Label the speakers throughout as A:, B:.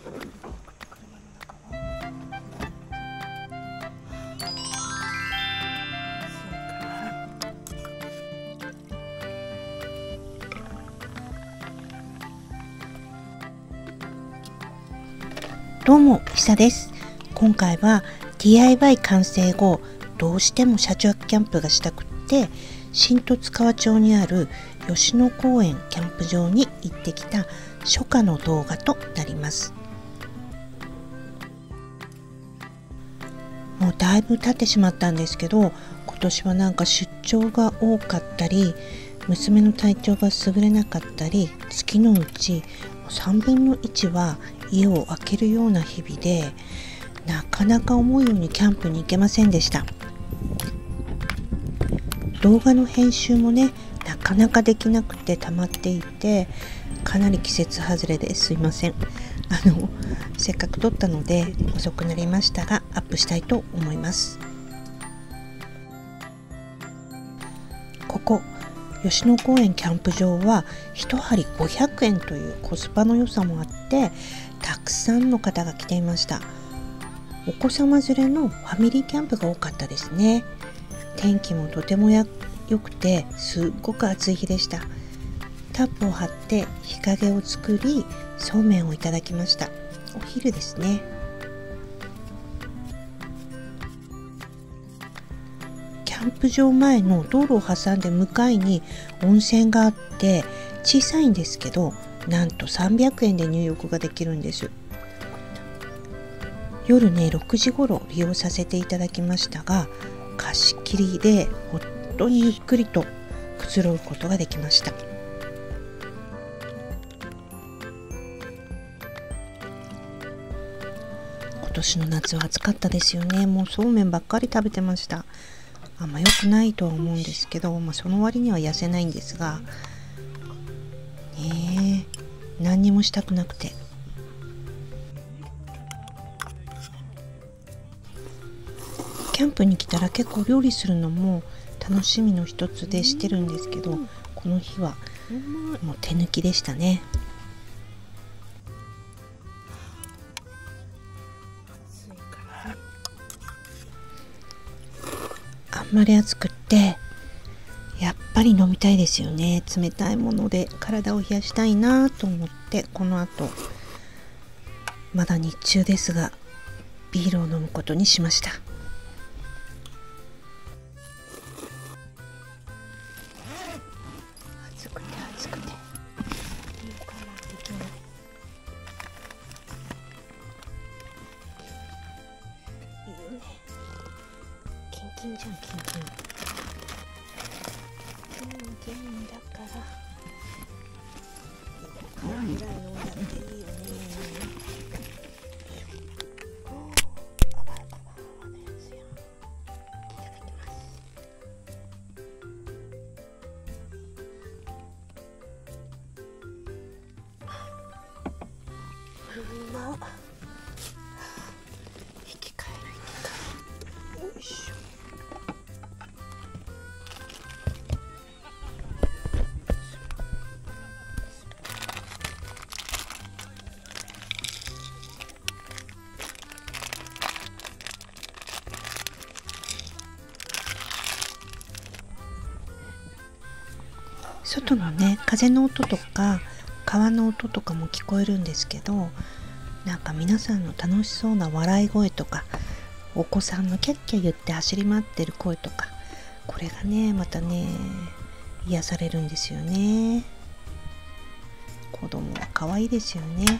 A: どうも、ひさです。今回は DIY 完成後、どうしても車中キャンプがしたくって、新十津川町にある吉野公園キャンプ場に行ってきた初夏の動画となります。もうだいぶ経ってしまったんですけど、今年はなんか出張が多かったり、娘の体調が優れなかったり、月のうち3分の1は家を空けるような日々で、なかなか思うようにキャンプに行けませんでした。動画の編集もね、なかなかできなくて溜まっていて、かなり季節外れですいません。せっかく撮ったので遅くなりましたが、アップしたいと思います。ここ吉野公園キャンプ場は1針500円というコスパの良さもあって、たくさんの方が来ていました。お子様連れのファミリーキャンプが多かったですね。天気もとても良くて、すっごく暑い日でした。タップを張って日陰を作り、そうめんをいただきました。お昼ですね。キャンプ場前の道路を挟んで向かいに温泉があって、小さいんですけど、なんと300円で入浴ができるんです。夜ね、6時頃利用させていただきましたが、貸し切りで本当にゆっくりとくつろぐことができました。今年の夏は暑かったですよね。もうそうめんばっかり食べてました。あんま良くないとは思うんですけど、その割には痩せないんですが、何にもしたくなくて。キャンプに来たら結構料理するのも楽しみの一つでしてるんですけど、この日はもう手抜きでしたね。あんまり暑くってやっぱり飲みたいですよね。冷たいもので体を冷やしたいなと思って、この後まだ日中ですがビールを飲むことにしました。暑くて暑くていいかな、できない。いいね、キンキンじゃん、キンキン。キンキンだからぐらい飲んだっていいよね。生き返る。よいしょ。外のね、風の音とか川の音とかも聞こえるんですけど、なんか皆さんの楽しそうな笑い声とか、お子さんのキャッキャ言って走り回ってる声とか、これがね、またね、癒されるんですよね。子供は可愛いですよね。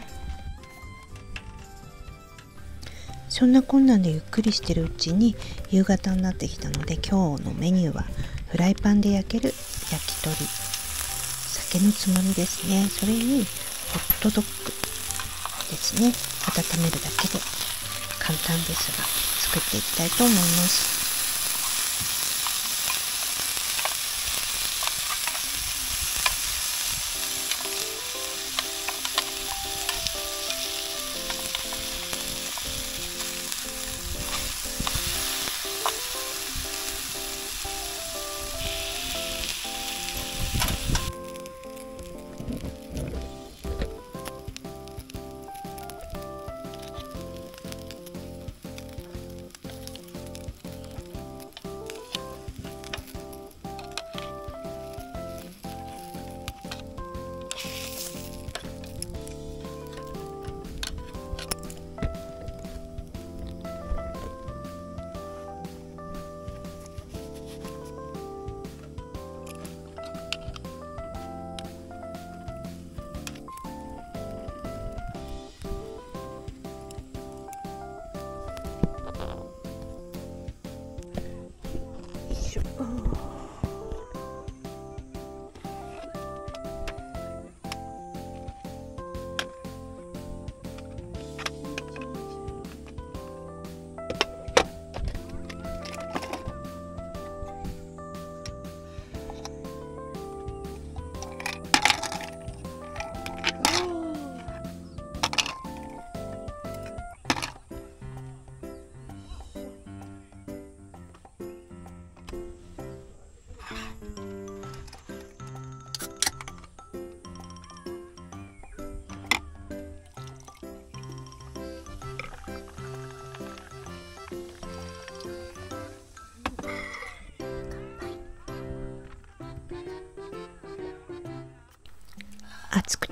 A: そんなこんなんでゆっくりしてるうちに夕方になってきたので、今日のメニューはフライパンで焼ける焼き鳥、酒のつまみですね。それにホットドッグですね。温めるだけで簡単ですが作っていきたいと思います。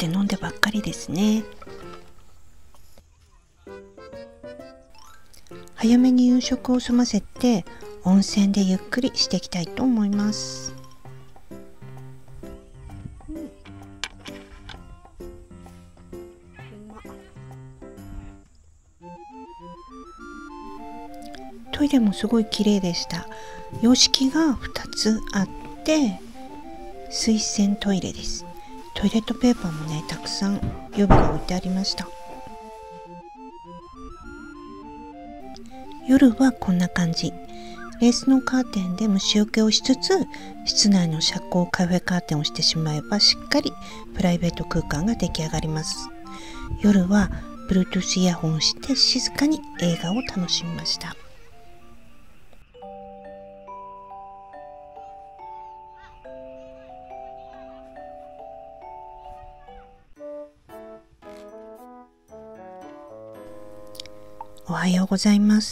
A: て飲んでばっかりですね。早めに夕食を済ませて温泉でゆっくりしていきたいと思います。トイレもすごい綺麗でした。洋式が2つあって水洗トイレです。トイレットペーパーもね、たくさん予備が置いてありました。夜はこんな感じ。レースのカーテンで虫除けをしつつ、室内の遮光カフェカーテンをしてしまえばしっかりプライベート空間が出来上がります。夜は Bluetooth イヤホンをして静かに映画を楽しみました。おはようございます。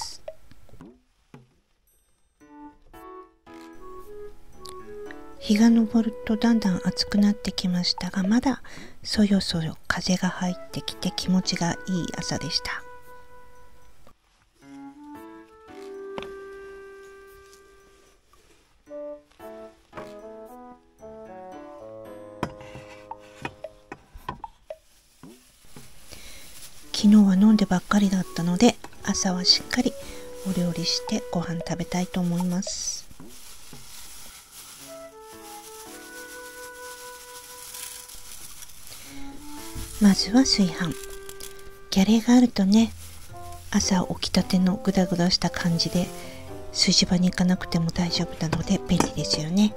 A: 日が昇るとだんだん暑くなってきましたが、まだそよそよ風が入ってきて気持ちがいい朝でした。昨日は飲んでばっかりだったので、朝はしっかりお料理してご飯食べたいと思います。まずは炊飯。ギャレーがあるとね、朝起きたてのグダグダした感じで炊事場に行かなくても大丈夫なので便利ですよね。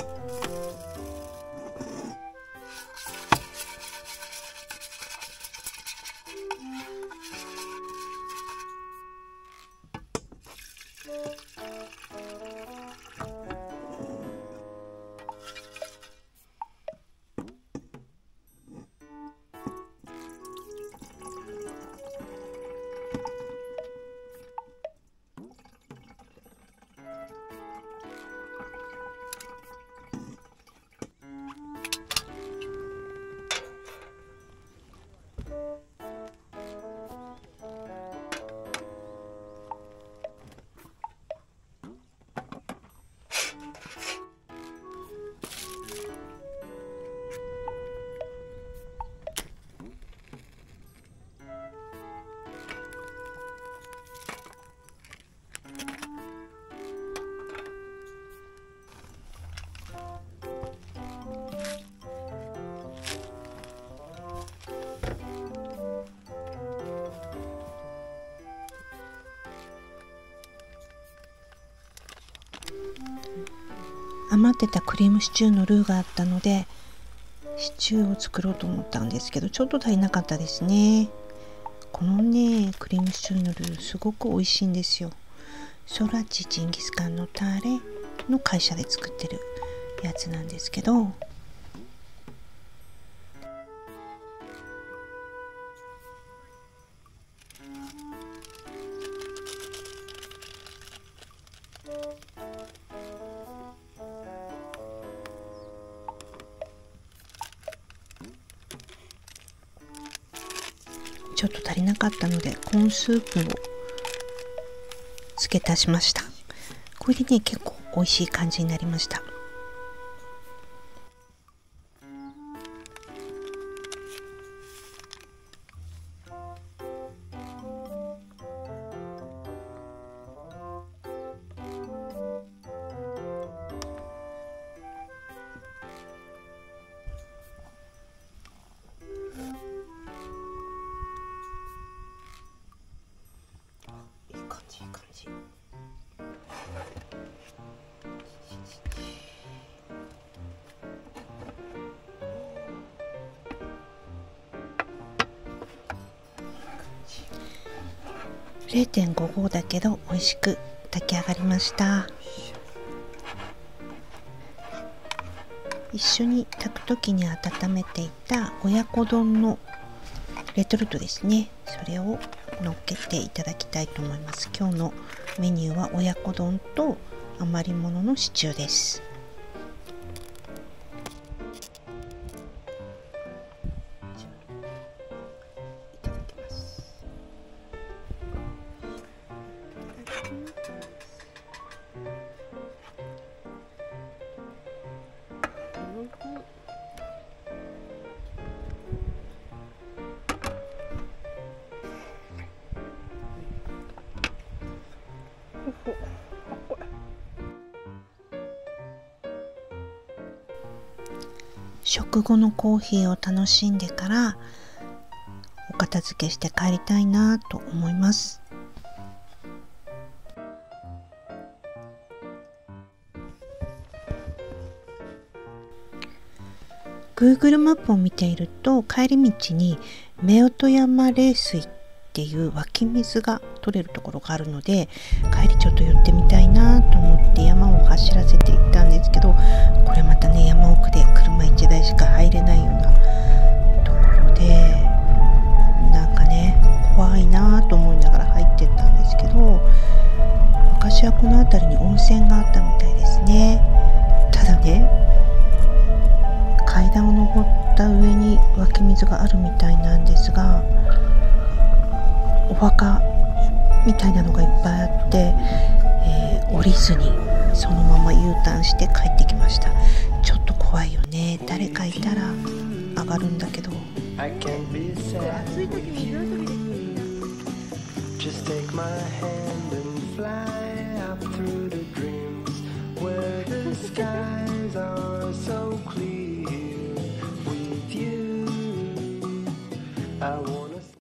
A: 余ってたクリームシチューのルーがあったのでシチューを作ろうと思ったんですけど、ちょっと足りなかったですね。このねクリームシチューのルーすごく美味しいんですよ。ソラチジンギスカンのタレの会社で作ってるやつなんですけど、ちょっと足りなかったのでコーンスープを付け足しました。これでね結構美味しい感じになりました。0.5 合だけど美味しく炊き上がりました。一緒に炊く時に温めていた親子丼のレトルトですね、それを乗っけていただきたいと思います。今日のメニューは親子丼と余り物のシチューです。 食後のコーヒーを楽しんでからお片付けして帰りたいなと思います。Google マップを見ていると帰り道に夫婦山冷水っていう湧き水が取れるところがあるので、帰りちょっと寄ってみたいなと思って山を走らせていったんですけど、これまたね、山奥で車1台しか入れないようなところで、なんかね怖いなと思いながら入ってったんですけど、昔はこの辺りに温泉があったみたいですね。ただね、階段を登った上に湧き水があるみたいなんですが、お墓みたいなのがいっぱいあって、降りずにそのまま U ターンして帰ってきました。ちょっと怖いよね。誰かいたら上がるんだけど。暑い時にどういう時ですか？